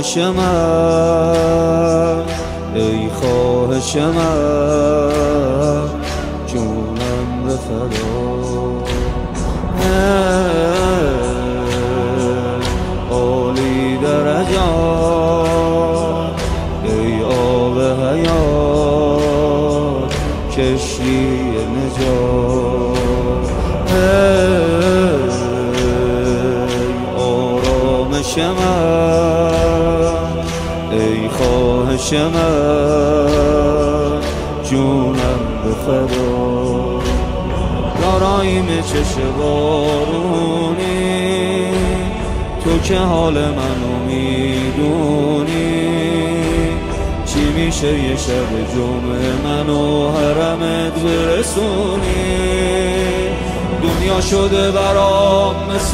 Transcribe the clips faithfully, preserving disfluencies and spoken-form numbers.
خواهش من، ای خواهش من، جونم به فدا. عالی درجات ای آب حیات، کشتی نجات، من، ای خواهش من، جونم به فدا. یاراییم چش بارونی، تو که حال منو میدونی، چی میشه یه شب جمعه منو حرمت برسونی. دنیا شده برام مثل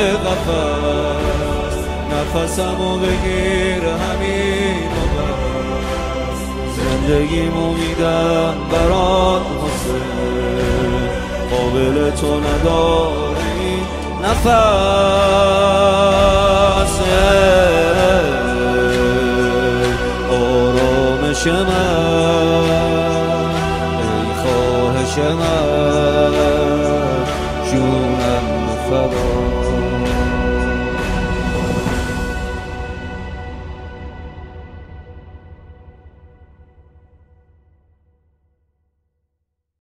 قفس، نفسمو بگیر همین و بس، زندگیمو میدم برات حسین، قابل تو نداره این نفس. آرامش من، ای خواهش من، جونم فدا.